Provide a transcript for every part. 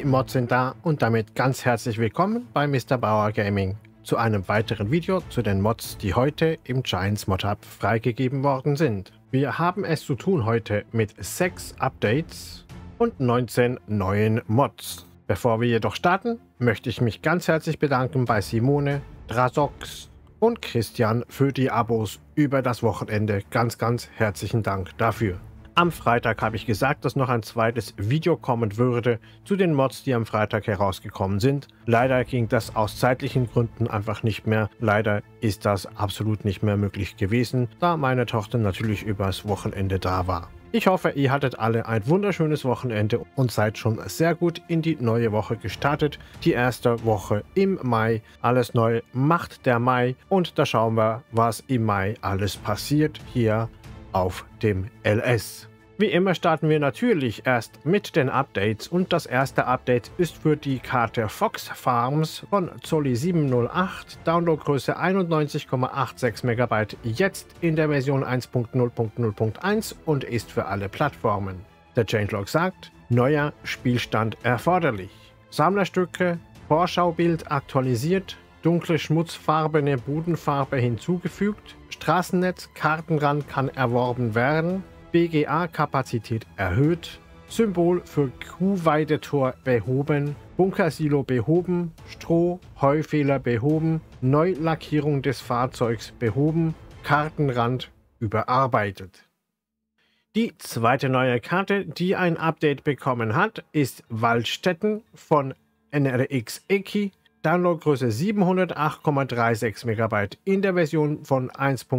Mods sind da und damit ganz herzlich willkommen bei Mr. Bauer Gaming zu einem weiteren Video zu den Mods, die heute im Giants Mod Hub freigegeben worden sind. Wir haben es zu tun heute mit 6 Updates und 19 neuen Mods. Bevor wir jedoch starten, möchte ich mich ganz herzlich bedanken bei Simone, Drasox und Christian für die Abos über das Wochenende. Ganz herzlichen Dank dafür. Am Freitag habe ich gesagt, dass noch ein zweites Video kommen würde zu den Mods, die am Freitag herausgekommen sind. Leider ging das aus zeitlichen Gründen einfach nicht mehr. Leider ist das absolut nicht mehr möglich gewesen, da meine Tochter natürlich übers Wochenende da war. Ich hoffe, ihr hattet alle ein wunderschönes Wochenende und seid schon sehr gut in die neue Woche gestartet. Die erste Woche im Mai. Alles neu macht der Mai und da schauen wir, was im Mai alles passiert hier auf dem LS. Wie immer starten wir natürlich erst mit den Updates und das erste Update ist für die Karte Fox Farms von Zolli 708, Downloadgröße 91,86 MB, jetzt in der Version 1.0.0.1 und ist für alle Plattformen. Der Changelog sagt, neuer Spielstand erforderlich. Sammlerstücke, Vorschaubild aktualisiert, dunkle schmutzfarbene Bodenfarbe hinzugefügt, Straßennetz, Kartenrand kann erworben werden, BGA-Kapazität erhöht, Symbol für Kuhweidetor behoben, Bunkersilo behoben, Stroh, Heufehler behoben, Neulackierung des Fahrzeugs behoben, Kartenrand überarbeitet. Die zweite neue Karte, die ein Update bekommen hat, ist Waldstätten von NRX Eki. Downloadgröße 708,36 MB in der Version von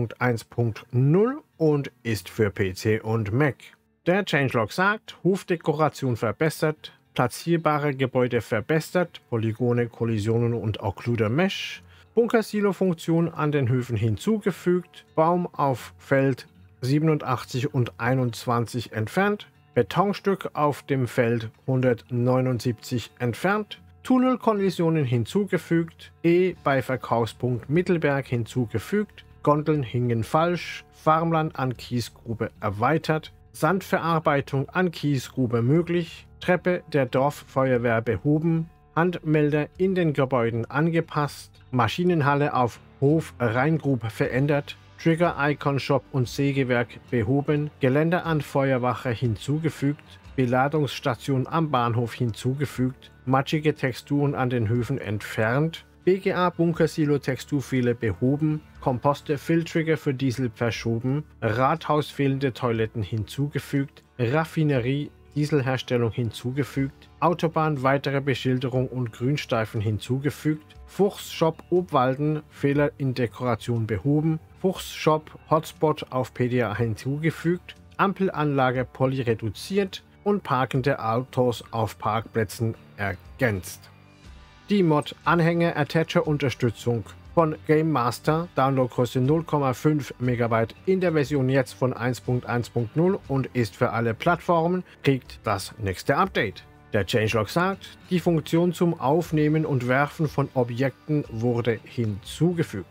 1.1.0 und ist für PC und Mac. Der Changelog sagt, Hofdekoration verbessert, platzierbare Gebäude verbessert, Polygone, Kollisionen und Occluder Mesh, Bunkersilo-Funktion an den Höfen hinzugefügt, Baum auf Feld 87 und 21 entfernt, Betonstück auf dem Feld 179 entfernt, Tunnelkollisionen hinzugefügt, bei Verkaufspunkt Mittelberg hinzugefügt, Gondeln hingen falsch, Farmland an Kiesgrube erweitert, Sandverarbeitung an Kiesgrube möglich, Treppe der Dorffeuerwehr behoben, Handmelder in den Gebäuden angepasst, Maschinenhalle auf Hof Rheingrube verändert, Trigger-Icon-Shop und Sägewerk behoben, Geländer an Feuerwache hinzugefügt, Beladungsstation am Bahnhof hinzugefügt, matschige Texturen an den Höfen entfernt, BGA Bunkersilo Texturfehler behoben, Komposte Filtrigger für Diesel verschoben, Rathaus fehlende Toiletten hinzugefügt, Raffinerie Dieselherstellung hinzugefügt, Autobahn weitere Beschilderung und Grünstreifen hinzugefügt, Fuchs-Shop Obwalden Fehler in Dekoration behoben, Fuchs-Shop Hotspot auf PDA hinzugefügt, Ampelanlage Poly reduziert und parkende Autos auf Parkplätzen ergänzt. Die Mod Anhänger Attacher Unterstützung von Game Master, Downloadgröße 0,5 MB in der Version jetzt von 1.1.0 und ist für alle Plattformen, kriegt das nächste Update. Der Changelog sagt, die Funktion zum Aufnehmen und Werfen von Objekten wurde hinzugefügt.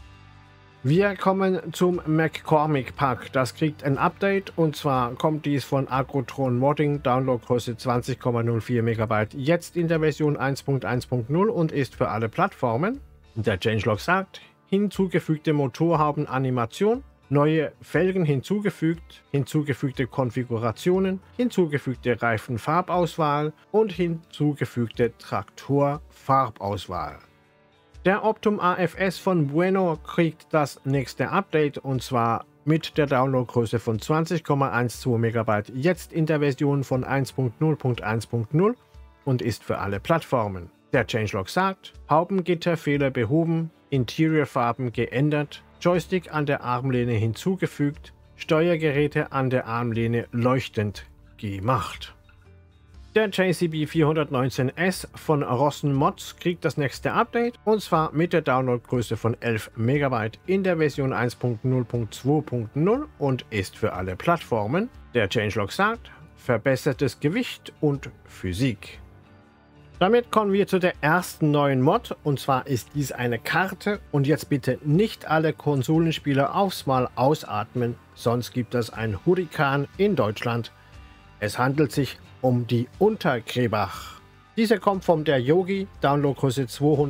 Wir kommen zum McCormick Pack. Das kriegt ein Update und zwar kommt dies von Agrotron Modding, Downloadgröße 20,04 MB, jetzt in der Version 1.1.0 und ist für alle Plattformen. Der Changelog sagt, hinzugefügte Motorhaubenanimation, neue Felgen hinzugefügt, hinzugefügte Konfigurationen, hinzugefügte Reifenfarbauswahl und hinzugefügte Traktorfarbauswahl. Der Optum AFS von Bueno kriegt das nächste Update und zwar mit der Downloadgröße von 20,12 MB, jetzt in der Version von 1.0.1.0 und ist für alle Plattformen. Der Changelog sagt, Haubengitterfehler behoben, Interiorfarben geändert, Joystick an der Armlehne hinzugefügt, Steuergeräte an der Armlehne leuchtend gemacht. Der JCB 419S von Rossen Mods kriegt das nächste Update und zwar mit der Downloadgröße von 11 MB in der Version 1.0.2.0 und ist für alle Plattformen. Der Changelog sagt, verbessertes Gewicht und Physik. Damit kommen wir zu der ersten neuen Mod und zwar ist dies eine Karte und jetzt bitte nicht alle Konsolenspieler aufs Mal ausatmen, sonst gibt es ein Hurrikan in Deutschland. Es handelt sich um die Unterkrebach. Dieser kommt vom der Yogi, Downloadgröße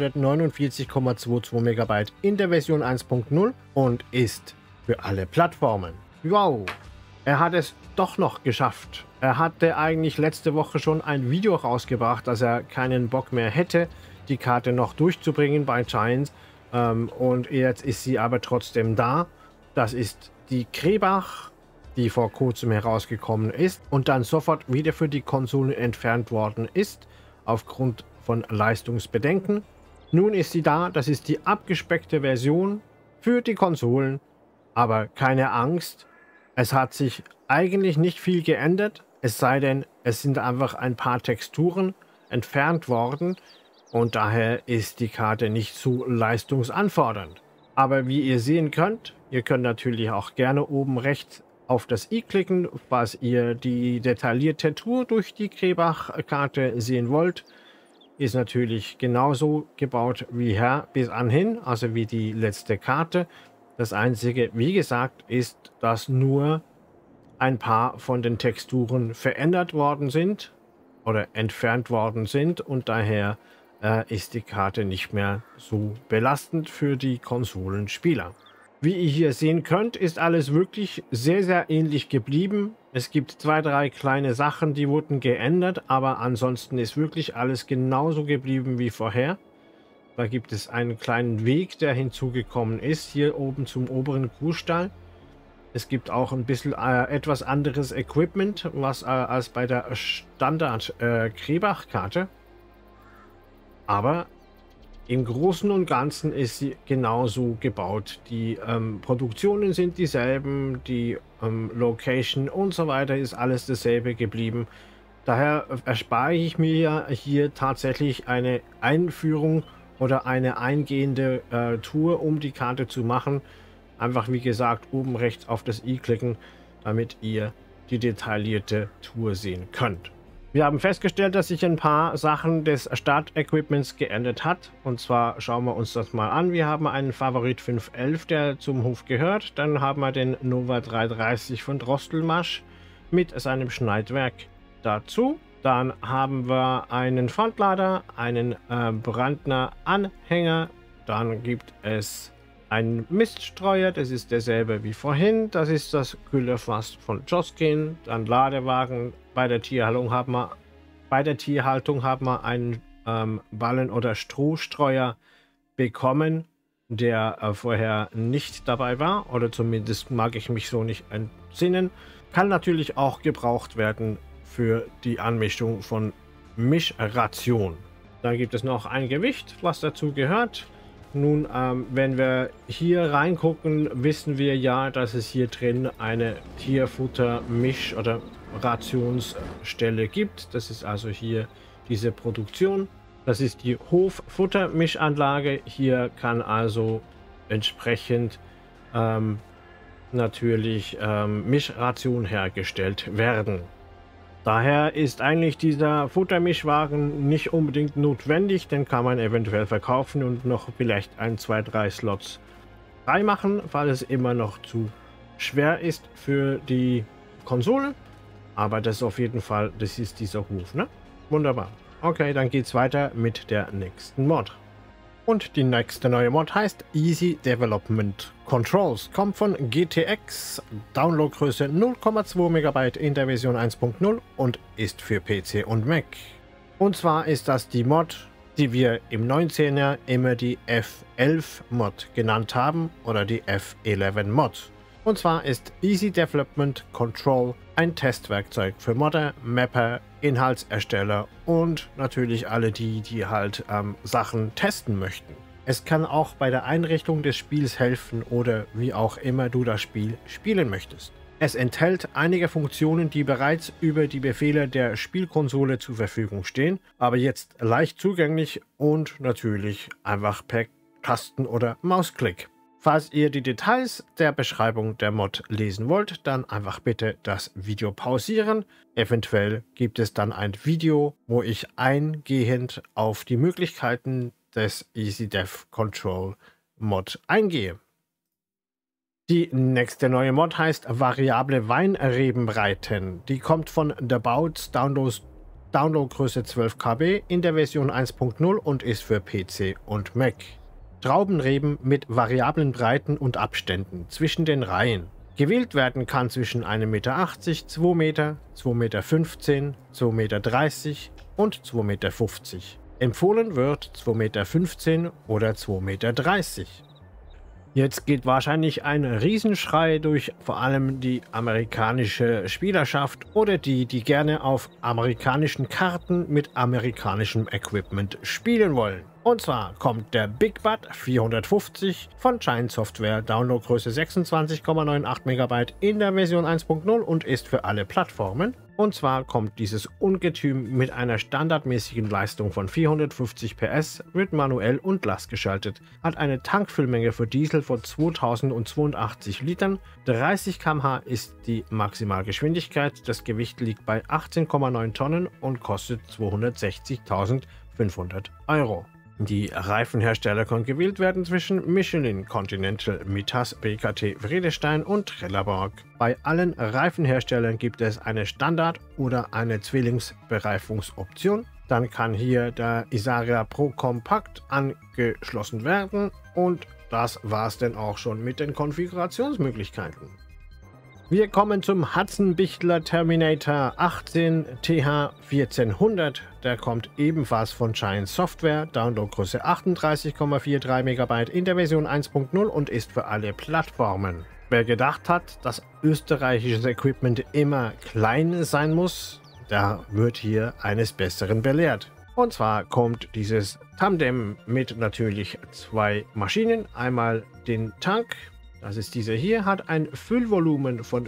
249,22 MB in der Version 1.0 und ist für alle Plattformen. Wow, er hat es doch noch geschafft. Er hatte eigentlich letzte Woche schon ein Video rausgebracht, dass er keinen Bock mehr hätte, die Karte noch durchzubringen bei Giants. Und jetzt ist sie aber trotzdem da. Das ist die Krebach, die vor kurzem herausgekommen ist und dann sofort wieder für die Konsolen entfernt worden ist, aufgrund von Leistungsbedenken. Nun ist sie da, das ist die abgespeckte Version für die Konsolen, aber keine Angst, es hat sich eigentlich nicht viel geändert, es sei denn, es sind einfach ein paar Texturen entfernt worden und daher ist die Karte nicht so leistungsanfordernd. Aber wie ihr sehen könnt, ihr könnt natürlich auch gerne oben rechts auf das i klicken, falls ihr die detaillierte Tour durch die Krebach-Karte sehen wollt. Ist natürlich genauso gebaut wie her bis anhin, also wie die letzte Karte. Das Einzige, wie gesagt, ist, dass nur ein paar von den Texturen verändert worden sind oder entfernt worden sind und daher ist die Karte nicht mehr so belastend für die Konsolenspieler. Wie ihr hier sehen könnt, ist alles wirklich sehr, sehr ähnlich geblieben. Es gibt 2, 3 kleine Sachen, die wurden geändert, aber ansonsten ist wirklich alles genauso geblieben wie vorher. Da gibt es einen kleinen Weg, der hinzugekommen ist, hier oben zum oberen Kuhstall. Es gibt auch ein bisschen etwas anderes Equipment, was als bei der Standard Krebach-Karte. Aber im Großen und Ganzen ist sie genauso gebaut. Die Produktionen sind dieselben, die Location und so weiter ist alles dasselbe geblieben. Daher erspare ich mir hier tatsächlich eine Einführung oder eine eingehende Tour, um die Karte zu machen. Einfach wie gesagt oben rechts auf das i klicken, damit ihr die detaillierte Tour sehen könnt. Wir haben festgestellt, dass sich ein paar Sachen des Startequipments geändert hat. Und zwar schauen wir uns das mal an. Wir haben einen Favorit 511, der zum Hof gehört. Dann haben wir den Nova 330 von Drostelmasch mit seinem Schneidwerk dazu. Dann haben wir einen Frontlader, einen Brandner Anhänger. Dann gibt es einen Miststreuer, das ist derselbe wie vorhin. Das ist das Güllefass von Joskin. Dann Ladewagen. Bei der Tierhaltung haben wir einen Ballen- oder Strohstreuer bekommen, der vorher nicht dabei war. Oder zumindest mag ich mich so nicht entsinnen. Kann natürlich auch gebraucht werden für die Anmischung von Mischration. Dann gibt es noch ein Gewicht, was dazu gehört. Nun, wenn wir hier reingucken, wissen wir ja, dass es hier drin eine Tierfutter-Misch- oder Rationsstelle gibt. Das ist also hier diese Produktion. Das ist die Hoffuttermischanlage. Hier kann also entsprechend natürlich Mischration hergestellt werden. Daher ist eigentlich dieser Futtermischwagen nicht unbedingt notwendig, den kann man eventuell verkaufen und noch vielleicht 1, 2, 3 Slots freimachen, weil es immer noch zu schwer ist für die Konsole. Aber das ist auf jeden Fall, das ist dieser Hof, ne? Wunderbar. Okay, dann geht's weiter mit der nächsten Mod. Und die nächste neue Mod heißt Easy Development Controls. Kommt von GTX, Downloadgröße 0,2 MB in der Version 1.0 und ist für PC und Mac. Und zwar ist das die Mod, die wir im 19er immer die F11 Mod genannt haben oder die F11 Mod. Und zwar ist Easy Development Control ein Testwerkzeug für Modder, Mapper, Inhaltsersteller und natürlich alle die, die halt Sachen testen möchten. Es kann auch bei der Einrichtung des Spiels helfen oder wie auch immer du das Spiel spielen möchtest. Es enthält einige Funktionen, die bereits über die Befehle der Spielkonsole zur Verfügung stehen, aber jetzt leicht zugänglich und natürlich einfach per Tasten- oder Mausklick. Falls ihr die Details der Beschreibung der Mod lesen wollt, dann einfach bitte das Video pausieren. Eventuell gibt es dann ein Video, wo ich eingehend auf die Möglichkeiten des Easy Dev Control Mod eingehe. Die nächste neue Mod heißt Variable Weinrebenbreiten. Die kommt von The Bouts, Downloadgröße 12 KB in der Version 1.0 und ist für PC und Mac. Traubenreben mit variablen Breiten und Abständen zwischen den Reihen. Gewählt werden kann zwischen 1,80 Meter, 2 Meter, 2,15 Meter, 2,30 Meter und 2,50 Meter. Empfohlen wird 2,15 Meter oder 2,30 Meter. Jetzt geht wahrscheinlich ein Riesenschrei durch vor allem die amerikanische Spielerschaft oder die gerne auf amerikanischen Karten mit amerikanischem Equipment spielen wollen. Und zwar kommt der Big Bud 450 von Giant Software, Downloadgröße 26,98 MB in der Version 1.0 und ist für alle Plattformen. Und zwar kommt dieses Ungetüm mit einer standardmäßigen Leistung von 450 PS, wird manuell und Last geschaltet, hat eine Tankfüllmenge für Diesel von 2082 Litern, 30 km/h ist die Maximalgeschwindigkeit, das Gewicht liegt bei 18,9 Tonnen und kostet 260.500 Euro. Die Reifenhersteller können gewählt werden zwischen Michelin, Continental, Mittas, BKT, Vredestein und Trelleborg. Bei allen Reifenherstellern gibt es eine Standard- oder eine Zwillingsbereifungsoption. Dann kann hier der Isaria Pro Compact angeschlossen werden und das war's dann auch schon mit den Konfigurationsmöglichkeiten. Wir kommen zum Hudson-Bichtler Terminator 18 TH 1400. Der kommt ebenfalls von Giant Software, Downloadgröße 38,43 MB in der Version 1.0 und ist für alle Plattformen. Wer gedacht hat, dass österreichisches Equipment immer klein sein muss, der wird hier eines Besseren belehrt. Und zwar kommt dieses Tandem mit natürlich zwei Maschinen, einmal den Tank. Das ist dieser hier, hat ein Füllvolumen von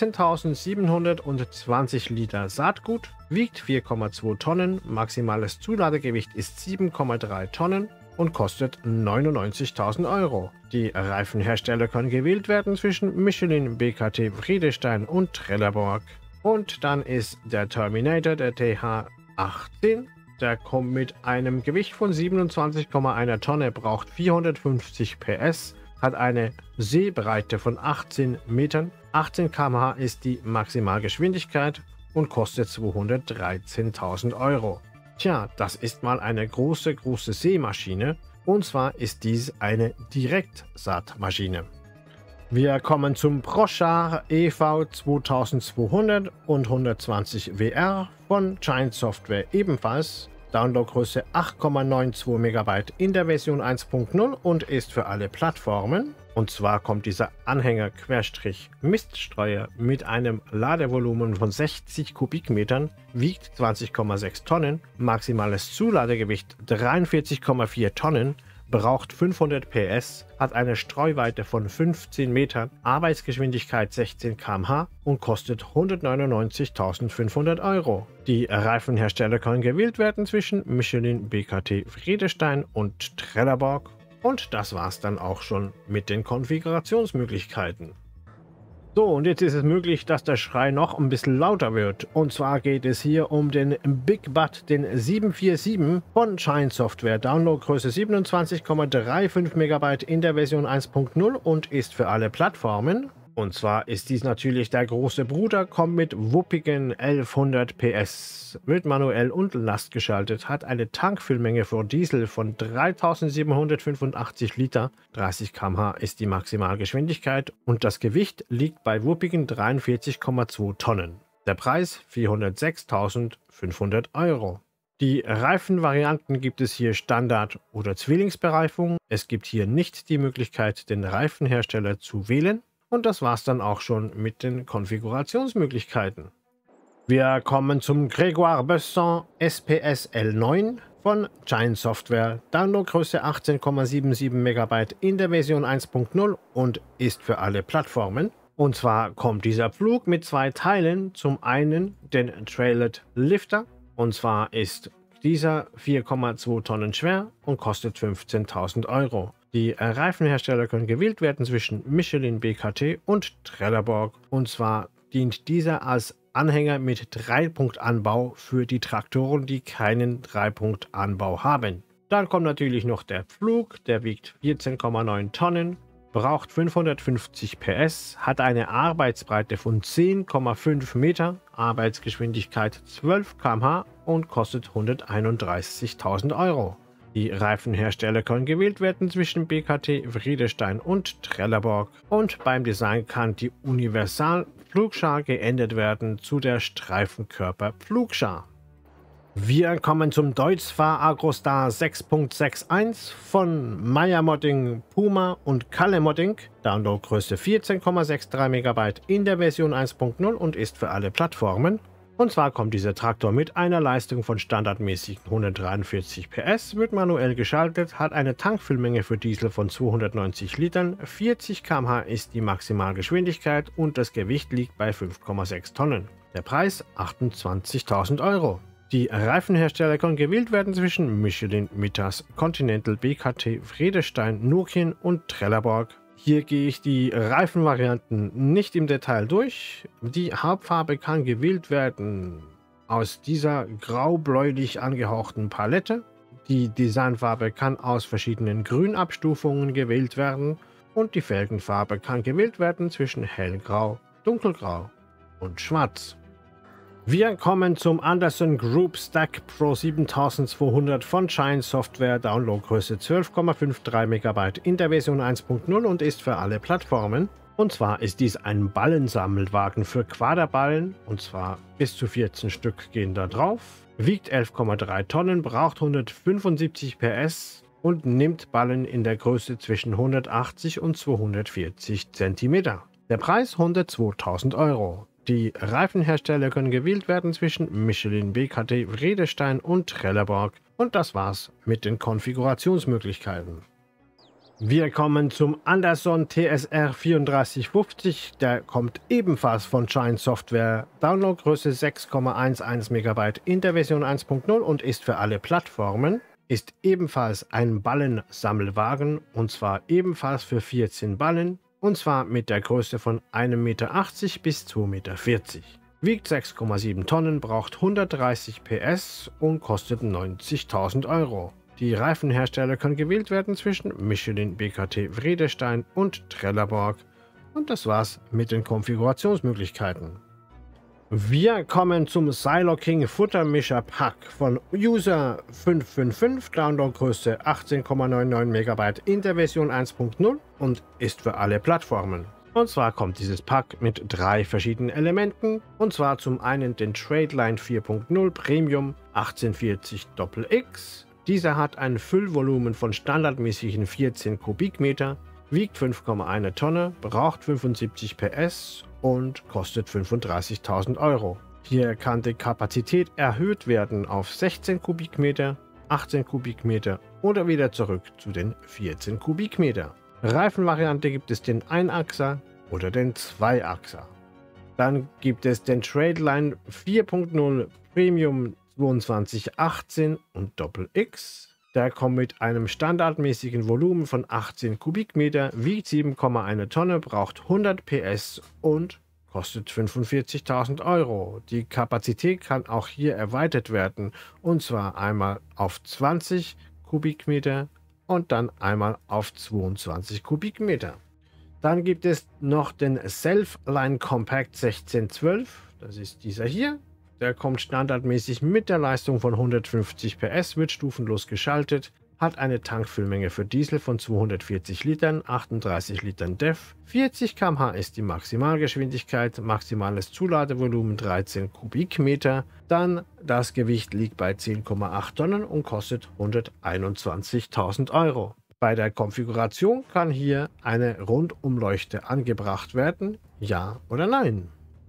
14.720 Liter Saatgut, wiegt 4,2 Tonnen, maximales Zuladegewicht ist 7,3 Tonnen und kostet 99.000 Euro. Die Reifenhersteller können gewählt werden zwischen Michelin, BKT, Vredestein und Trelleborg. Und dann ist der Terminator, der TH18. Der kommt mit einem Gewicht von 27,1 Tonne, braucht 450 PS, hat eine Seebreite von 18 Metern, 18 km/h ist die Maximalgeschwindigkeit und kostet 213.000 Euro. Tja, das ist mal eine große Seemaschine und zwar ist dies eine Direktsaatmaschine. Wir kommen zum Prochar EV 2200 und 120 WR von Giant Software ebenfalls. Downloadgröße 8,92 MB in der Version 1.0 und ist für alle Plattformen. Und zwar kommt dieser Anhänger-Miststreuer mit einem Ladevolumen von 60 Kubikmetern, wiegt 20,6 Tonnen, maximales Zuladegewicht 43,4 Tonnen, braucht 500 PS, hat eine Streuweite von 15 Metern, Arbeitsgeschwindigkeit 16 km/h und kostet 199.500 Euro. Die Reifenhersteller können gewählt werden zwischen Michelin, BKT, Vredestein und Trelleborg. Und das war's dann auch schon mit den Konfigurationsmöglichkeiten. So, und jetzt ist es möglich, dass der Schrei noch ein bisschen lauter wird. Und zwar geht es hier um den Big Bud, den 747 von Giant Software. Downloadgröße 27,35 MB in der Version 1.0 und ist für alle Plattformen. Und zwar ist dies natürlich der große Bruder, kommt mit wuppigen 1100 PS, wird manuell und Last geschaltet, hat eine Tankfüllmenge für Diesel von 3785 Liter, 30 km/h ist die Maximalgeschwindigkeit und das Gewicht liegt bei wuppigen 43,2 Tonnen. Der Preis 406.500 Euro. Die Reifenvarianten gibt es hier Standard- oder Zwillingsbereifung. Es gibt hier nicht die Möglichkeit, den Reifenhersteller zu wählen. Und das war's dann auch schon mit den Konfigurationsmöglichkeiten. Wir kommen zum Grégoire Besson SPS L9 von Giant Software. Downloadgröße 18,77 MB in der Version 1.0 und ist für alle Plattformen. Und zwar kommt dieser Pflug mit zwei Teilen. Zum einen den Trailet Lifter. Und zwar ist dieser 4,2 Tonnen schwer und kostet 15.000 Euro. Die Reifenhersteller können gewählt werden zwischen Michelin, BKT und Trelleborg. Und zwar dient dieser als Anhänger mit Dreipunktanbau für die Traktoren, die keinen Dreipunktanbau haben. Dann kommt natürlich noch der Pflug, der wiegt 14,9 Tonnen, braucht 550 PS, hat eine Arbeitsbreite von 10,5 Meter, Arbeitsgeschwindigkeit 12 km/h und kostet 131.000 Euro. Die Reifenhersteller können gewählt werden zwischen BKT, Vriedestein und Trelleborg. Und beim Design kann die Universal-Pflugschar geändert werden zu der Streifenkörper-Pflugschar. Wir kommen zum Deutz-Fahr Agrostar 6.61 von Meyer Modding, Puma und Kalle Modding. Downloadgröße 14,63 MB in der Version 1.0 und ist für alle Plattformen. Und zwar kommt dieser Traktor mit einer Leistung von standardmäßigen 143 PS, wird manuell geschaltet, hat eine Tankfüllmenge für Diesel von 290 Litern, 40 km/h ist die Maximalgeschwindigkeit und das Gewicht liegt bei 5,6 Tonnen. Der Preis 28.000 Euro. Die Reifenhersteller können gewählt werden zwischen Michelin, Mittas, Continental, BKT, Vriedestein, Nokian und Trelleborg. Hier gehe ich die Reifenvarianten nicht im Detail durch. Die Hauptfarbe kann gewählt werden aus dieser grau-bläulich angehauchten Palette. Die Designfarbe kann aus verschiedenen Grünabstufungen gewählt werden und die Felgenfarbe kann gewählt werden zwischen hellgrau, dunkelgrau und schwarz. Wir kommen zum Anderson Group Stack Pro 7200 von Shine Software, Downloadgröße 12,53 MB in der Version 1.0 und ist für alle Plattformen. Und zwar ist dies ein Ballensammelwagen für Quaderballen, und zwar bis zu 14 Stück gehen da drauf, wiegt 11,3 Tonnen, braucht 175 PS und nimmt Ballen in der Größe zwischen 180 und 240 cm. Der Preis 102.000 Euro. Die Reifenhersteller können gewählt werden zwischen Michelin, BKT, Vriedestein und Trelleborg. Und das war's mit den Konfigurationsmöglichkeiten. Wir kommen zum Anderson TSR 3450. Der kommt ebenfalls von Shine Software. Downloadgröße 6,11 MB in der Version 1.0 und ist für alle Plattformen. Ist ebenfalls ein Ballensammelwagen und zwar ebenfalls für 14 Ballen. Und zwar mit der Größe von 1,80 Meter bis 2,40 Meter. Wiegt 6,7 Tonnen, braucht 130 PS und kostet 90.000 Euro. Die Reifenhersteller können gewählt werden zwischen Michelin, BKT, Vriedestein und Trelleborg. Und das war's mit den Konfigurationsmöglichkeiten. Wir kommen zum Silo King Futtermischer Pack von User 555, Downloadgröße 18,99 MB in der Version 1.0 und ist für alle Plattformen. Und zwar kommt dieses Pack mit 3 verschiedenen Elementen, und zwar zum einen den Tradeline 4.0 Premium 1840 XX. Dieser hat ein Füllvolumen von standardmäßigen 14 Kubikmeter, wiegt 5,1 Tonne, braucht 75 PS und kostet 35.000 Euro. Hier kann die Kapazität erhöht werden auf 16 Kubikmeter, 18 Kubikmeter oder wieder zurück zu den 14 Kubikmeter. Reifenvariante gibt es den Einachser oder den Zweiachser. Dann gibt es den Tradeline 4.0 Premium 2218 und XX. Der kommt mit einem standardmäßigen Volumen von 18 Kubikmeter, wiegt 7,1 Tonne, braucht 100 PS und kostet 45.000 Euro. Die Kapazität kann auch hier erweitert werden, und zwar einmal auf 20 Kubikmeter und dann einmal auf 22 Kubikmeter. Dann gibt es noch den Self-Line Compact 1612, das ist dieser hier. Der kommt standardmäßig mit der Leistung von 150 PS, wird stufenlos geschaltet, hat eine Tankfüllmenge für Diesel von 240 Litern, 38 Litern DEF, 40 km/h ist die Maximalgeschwindigkeit, maximales Zuladevolumen 13 Kubikmeter, dann das Gewicht liegt bei 10,8 Tonnen und kostet 121.000 Euro. Bei der Konfiguration kann hier eine Rundumleuchte angebracht werden, ja oder nein.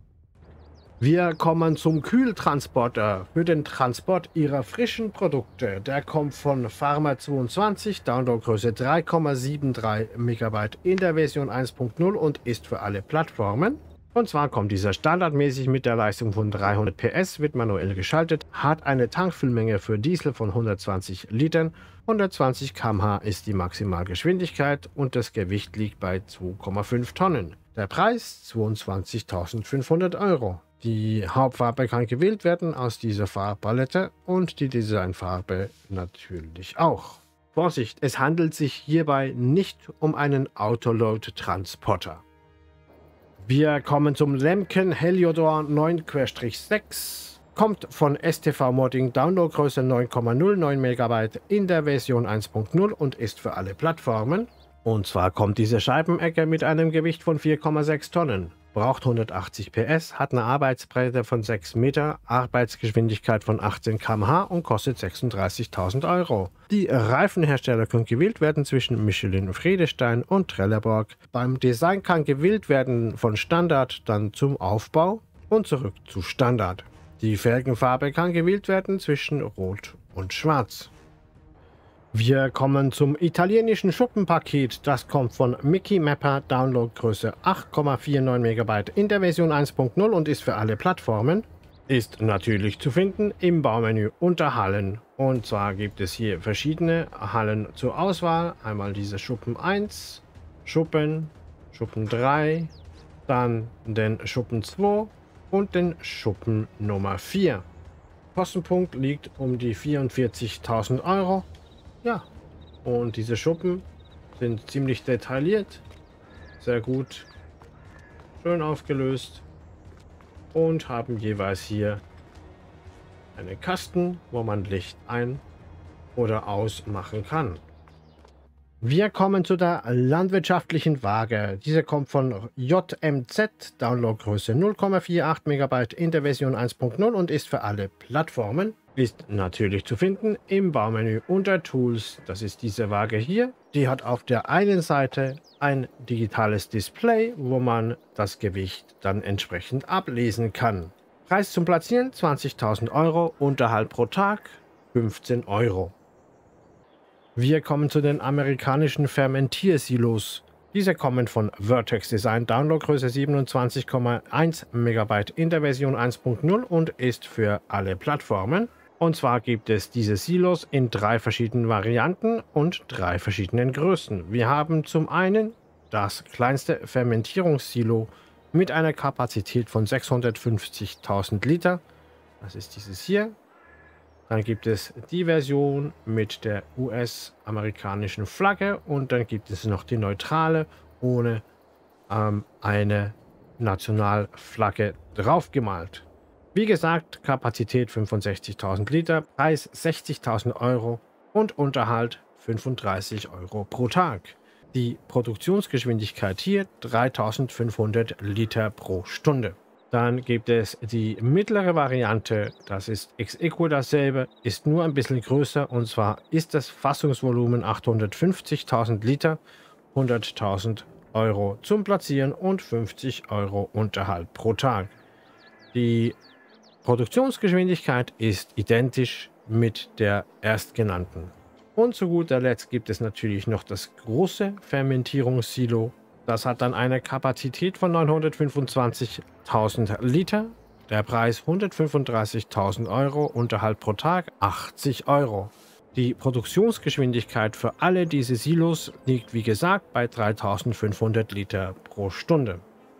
Wir kommen zum Kühltransporter für den Transport Ihrer frischen Produkte. Der kommt von Pharma22, Downloadgröße 3,73 MB in der Version 1.0 und ist für alle Plattformen. Und zwar kommt dieser standardmäßig mit der Leistung von 300 PS, wird manuell geschaltet, hat eine Tankfüllmenge für Diesel von 120 Litern, 120 km/h ist die Maximalgeschwindigkeit und das Gewicht liegt bei 2,5 Tonnen. Der Preis 22.500 Euro. Die Hauptfarbe kann gewählt werden aus dieser Farbpalette und die Designfarbe natürlich auch. Vorsicht, es handelt sich hierbei nicht um einen Autoload-Transporter. Wir kommen zum Lemken Heliodor 9-6. Kommt von STV Modding, Downloadgröße 9,09 MB in der Version 1.0 und ist für alle Plattformen. Und zwar kommt diese Scheibenecke mit einem Gewicht von 4,6 Tonnen. Braucht 180 PS, hat eine Arbeitsbreite von 6 Meter, Arbeitsgeschwindigkeit von 18 km/h und kostet 36.000 Euro. Die Reifenhersteller können gewählt werden zwischen Michelin, Friedestein und Trelleborg. Beim Design kann gewählt werden von Standard dann zum Aufbau und zurück zu Standard. Die Felgenfarbe kann gewählt werden zwischen Rot und Schwarz. Wir kommen zum italienischen Schuppenpaket. Das kommt von Mickey Mapper, Downloadgröße 8,49 MB in der Version 1.0 und ist für alle Plattformen. Ist natürlich zu finden im Baumenü unter Hallen. Und zwar gibt es hier verschiedene Hallen zur Auswahl. Einmal diese Schuppen 1, Schuppen 3, dann den Schuppen 2 und den Schuppen Nummer 4. Kostenpunkt liegt um die 44.000 Euro. Ja, und diese Schuppen sind ziemlich detailliert, sehr gut, schön aufgelöst und haben jeweils hier einen Kasten, wo man Licht ein- oder ausmachen kann. Wir kommen zu der landwirtschaftlichen Waage. Diese kommt von JMZ, Downloadgröße 0,48 MB in der Version 1.0 und ist für alle Plattformen. Ist natürlich zu finden im Baumenü unter Tools. Das ist diese Waage hier. Die hat auf der einen Seite ein digitales Display, wo man das Gewicht dann entsprechend ablesen kann. Preis zum Platzieren 20.000 Euro, Unterhalt pro Tag 15 Euro. Wir kommen zu den amerikanischen Fermentiersilos. Diese kommen von Vertex Design, Downloadgröße 27,1 MB in der Version 1.0 und ist für alle Plattformen. Und zwar gibt es diese Silos in 3 verschiedenen Varianten und 3 verschiedenen Größen. Wir haben zum einen das kleinste Fermentierungssilo mit einer Kapazität von 650.000 Liter. Das ist dieses hier. Dann gibt es die Version mit der US-amerikanischen Flagge und dann gibt es noch die neutrale ohne eine Nationalflagge draufgemalt. Wie gesagt, Kapazität 65.000 Liter, Preis 60.000 Euro und Unterhalt 35 Euro pro Tag. Die Produktionsgeschwindigkeit hier 3.500 Liter pro Stunde. Dann gibt es die mittlere Variante, das ist ex aequo dasselbe, ist nur ein bisschen größer und zwar ist das Fassungsvolumen 850.000 Liter, 100.000 Euro zum Platzieren und 50 Euro Unterhalt pro Tag. Die Produktionsgeschwindigkeit ist identisch mit der erstgenannten. Und zu guter Letzt gibt es natürlich noch das große Fermentierungssilo. Das hat dann eine Kapazität von 925.000 Liter. Der Preis 135.000 Euro, Unterhalt pro Tag 80 Euro. Die Produktionsgeschwindigkeit für alle diese Silos liegt wie gesagt bei 3.500 Liter pro Stunde.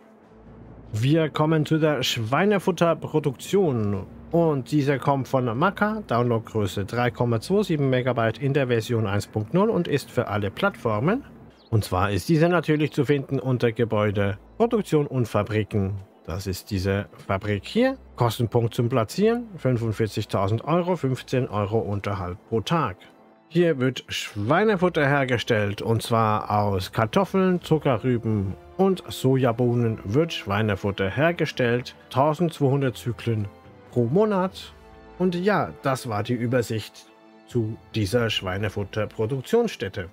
Wir kommen zu der Schweinefutterproduktion und diese kommt von Maka, Downloadgröße 3,27 MB in der Version 1.0 und ist für alle Plattformen. Und zwar ist diese natürlich zu finden unter Gebäude, Produktion und Fabriken. Das ist diese Fabrik hier. Kostenpunkt zum Platzieren 45.000 Euro, 15 Euro Unterhalt pro Tag. Hier wird Schweinefutter hergestellt und zwar aus Kartoffeln, Zuckerrüben und Sojabohnen wird Schweinefutter hergestellt. 1200 Zyklen pro Monat. Und ja, das war die Übersicht zu dieser Schweinefutterproduktionsstätte.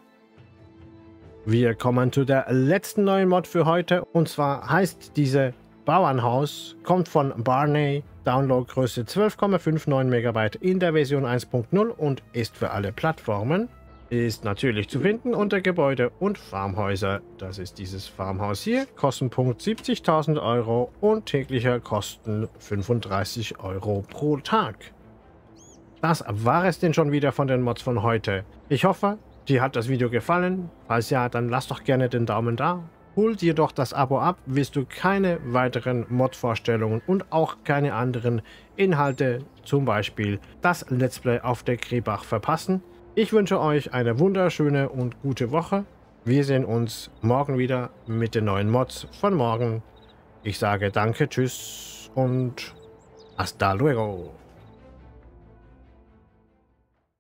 Wir kommen zu der letzten neuen Mod für heute und zwar heißt diese Bauernhaus, kommt von Barney, Downloadgröße 12,59 MB in der Version 1.0 und ist für alle Plattformen. Ist natürlich zu finden unter Gebäude und Farmhäuser. Das ist dieses Farmhaus hier, Kostenpunkt 70.000 Euro und täglicher Kosten 35 Euro pro Tag. Das war es denn schon wieder von den Mods von heute. Ich hoffe, dir hat das Video gefallen. Falls ja, dann lass doch gerne den Daumen da. Hol dir doch das Abo ab, wirst du keine weiteren Mod-Vorstellungen und auch keine anderen Inhalte, zum Beispiel das Let's Play auf der Krebach, verpassen. Ich wünsche euch eine wunderschöne und gute Woche. Wir sehen uns morgen wieder mit den neuen Mods von morgen. Ich sage danke, tschüss und hasta luego.